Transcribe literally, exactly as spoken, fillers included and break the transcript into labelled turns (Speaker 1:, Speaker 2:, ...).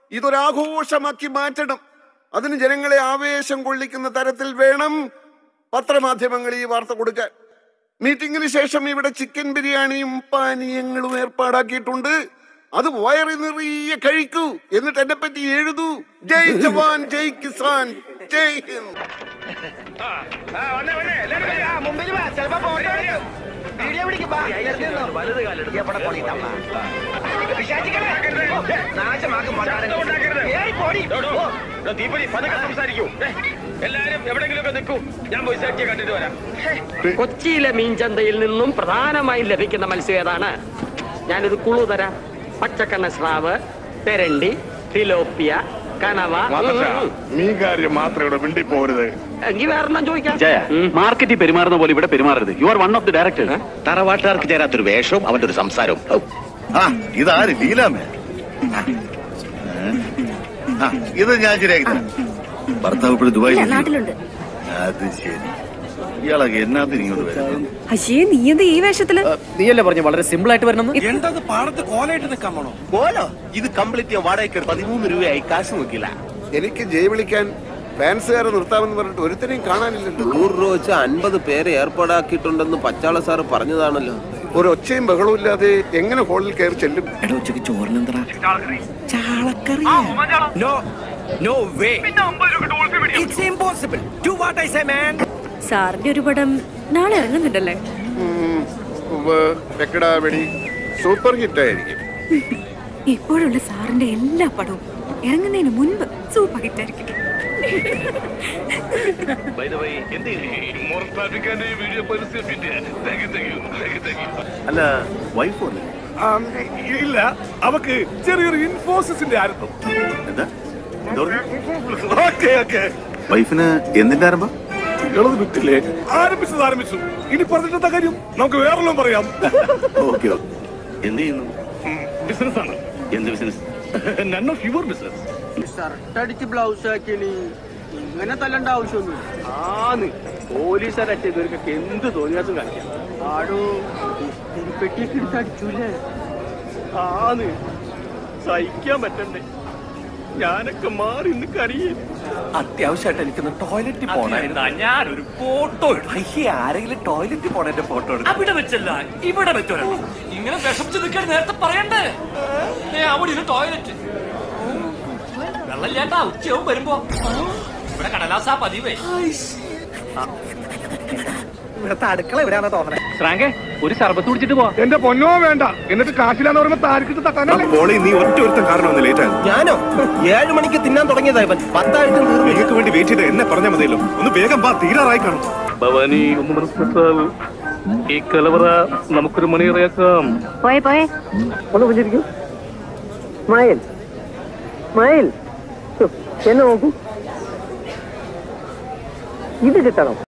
Speaker 1: ഇതൊരാഘോഷമാക്കി മാറ്റണം. അതിന് ജനങ്ങളെ ആവേശം കൊള്ളിക്കുന്ന തരത്തിൽ വേണം പത്രമാധ്യമങ്ങൾ ഈ വാർത്ത കൊടുക്കാൻ. മീറ്റിംഗിന് ശേഷം ഇവിടെ ചിക്കൻ ബിരിയാണിയും പാനീയങ്ങളും ഏർപ്പാടാക്കിയിട്ടുണ്ട്. അത് വയറി നിറയെ കഴിക്കൂ, എന്നിട്ട് എന്നെ പറ്റി എഴുതൂ. ജയ് ജവാൻ, ജയ് കിസാൻ, ജയ് ഹിന്ദ്.
Speaker 2: കൊച്ചിയിലെ മീൻചന്തയിൽ നിന്നും പ്രധാനമായും ലഭിക്കുന്ന മത്സ്യം ഏതാണ്? ഞാനൊരു കുളു തരാം. പച്ചക്കണ്ണ സ്രാവ്, തെരണ്ടി, തിലോപ്പിയ, കനവ.
Speaker 3: നീ കാര്യം മാത്രം ഇവിടെ മിണ്ടി പോരുത്.
Speaker 2: എങ്കിൽ വേറെണ്ണം ചോദിക്കാം.
Speaker 4: മാർക്കറ്റിൽ പെരുമാറുന്ന പോലെ ഇവിടെ പെരുമാറരുത്. You are one of the directors.
Speaker 5: തറവാട്ടുകാർക്ക് ചേരാത്തൊരു വേഷവും അവന്റെ ഒരു സംസാരവും. ആ ഇതാര് ലീലാമേ? ഇത് ഞാൻ ശരിയാക്കി തരാം. ഭർത്താവ് ഇപ്പോഴും ദുബായിൽ നാട്ടിലുണ്ട്. അത് ശരി. ഇയാളൊക്കെ എന്നാത്തിന് ഇങ്ങോട്ട് വരും?
Speaker 6: അയ്യേ, നീ എന്താ ഈ വേഷത്തില്?
Speaker 7: നീയല്ലേ പറഞ്ഞു വളരെ സിമ്പിൾ ആയിട്ട് വരണം.
Speaker 5: എന്തത് പാടത്ത് കോലായിട്ട് നിൽക്കാൻ പോണോ? കോലോ? ഇത് കംപ്ലീറ്റ് വാടകയ്ക്ക് പതിമൂന്ന് രൂപയായി. കാശ് നോക്കില്ല.
Speaker 1: എനിക്ക് ജയ് വിളിക്കാൻ ഫാൻസുകാരെ നിർത്താമെന്ന് പറഞ്ഞിട്ട് ഒരുത്തനെയും കാണാനില്ലല്ലോ.
Speaker 8: നൂറ് രൂപ വെച്ച് അൻപത് പേരെ ഏർപ്പാടാക്കിയിട്ടുണ്ടെന്ന് പച്ചാള സാറ് പറഞ്ഞതാണല്ലോ.
Speaker 1: ഒരു ഒച്ചയും ബഹളവും ഇല്ലാതെ എങ്ങനെ ഹോളിൽ കയറി ചെല്ലും?
Speaker 7: ഉച്ചക്ക് ചോറിനെന്താ?
Speaker 6: സാറിന്റെ ഒരു പടം നാളെ ഇറങ്ങുന്നുണ്ടല്ലേ?
Speaker 1: വെടി സൂപ്പർ ഹിറ്റ് ആയിരിക്കും.
Speaker 6: ഇപ്പോഴുള്ള സാറിന്റെ എല്ലാ പടവും ഇറങ്ങുന്നതിന് മുൻപ് സൂപ്പർ ഹിറ്റ് ആയിരിക്കും.
Speaker 5: അല്ല വൈഫ്
Speaker 3: ഇല്ല, അവക്ക് ചെറിയൊരു ഇൻഫോസിന്റെ ആരംഭം.
Speaker 5: വൈഫിന് എന്തിന്റെ ആരംഭം?
Speaker 3: വിട്ടില്ലേ? ആരംഭിച്ചത് ആരംഭിച്ചു. ഇനി പറഞ്ഞിട്ടെന്താ കാര്യം? നമുക്ക് വേറെല്ലാം പറയാം.
Speaker 5: ഓക്കെ. എന്ത് ചെയ്യുന്നു?
Speaker 3: ബിസിനസ് ആണ്.
Speaker 5: എന്ത് business?
Speaker 3: None of your business.
Speaker 9: ഷർട്ടടിച്ച് ബ്ലൗസ് ആക്കിയനി ഇങ്ങനെ തല്ലണ്ട ആവശ്യമൊന്നും. ആന്ന് പോലീസുകാരൊക്കെ ഇവർക്കൊക്കെ എന്ത് തോന്നിയാസും കാണിക്കാം. ആടോ പെട്ടിയൊക്കെ എടുത്ത് അടിച്ചൂലേ? ആന്ന് സഹിക്കാൻ പറ്റണ്ടേ? ഞാനൊക്കെ മാറി ഇന്ന് കറിയേ.
Speaker 7: അത്യാവശ്യമായിട്ട് എനിക്കൊന്ന് ടോയ്ലറ്റിൽ പോകണമായിരുന്നു. ഞാനൊരു ഫോട്ടോ ആരെങ്കിലും ടോയ്ലറ്റിൽ പോണ എന്റെ ഫോട്ടോ എടുക്കും. അവിടെ വെച്ചല്ല, ഇവിടെ വെച്ചോ. ഇങ്ങനെ വിഷമിച്ച് നിൽക്കാൻ നേരത്തെ പറയണ്ടേ? അവിടെ ടോയ്ലറ്റ് വെള്ളം ചേട്ടാ. ഉച്ചയാവും വരുമ്പോ ഇവിടെ കടലാസാ പതിവേ. ഇവിടത്തെ അടുക്കള എവിടെയാണെന്ന് തോന്നണേ. ഫ്രാങ്കേ, ഒരു സർബത്ത് കുടിച്ചിട്ട് പോ.
Speaker 3: എന്റെ പൊന്നോ വേണ്ട. എന്നിട്ട് കാശിലാന്ന് പറയുമ്പോ താരിക്കിട്ട് തട്ടാനല്ലേ?
Speaker 5: നീ ഒറ്റ ഒരുത്തം കാരണം ലേറ്റ് ആയി.
Speaker 8: ഞാനോ ഏഴു മണിക്ക് തിന്നാൻ തുടങ്ങിയതാ ഇവൻ. പത്തായിട്ട്
Speaker 5: നിങ്ങൾക്ക് വേണ്ടി വെയിറ്റ് ചെയ്ത് എന്നെ പറഞ്ഞാൽ മതിയല്ലോ. ഒന്ന് വേഗം വാ, തീരാറായി കാണും.
Speaker 4: ഭവാനി ഒന്ന് മനസ്സിലാൽ ഈ കലവറ നമുക്കൊരു മണിയറിയാക്കാം.
Speaker 2: പോയെ പോയെ ഒന്ന് പുഞ്ചിരിക്കൂ. Smile smile. എന്നെ നോക്കൂ. ഇത് കിട്ടണം.